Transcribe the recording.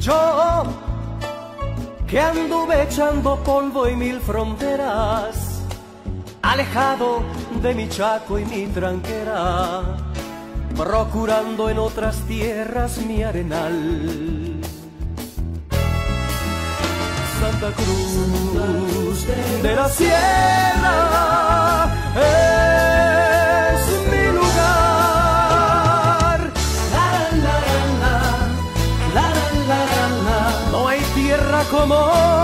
Yo, que anduve echando polvo y mil fronteras, alejado de mi Chaco y mi tranquera, procurando en otras tierras mi arenal. Santa Cruz de la Sierra es mi lugar. La, la, la, la, la, la, la, la. No hay tierra como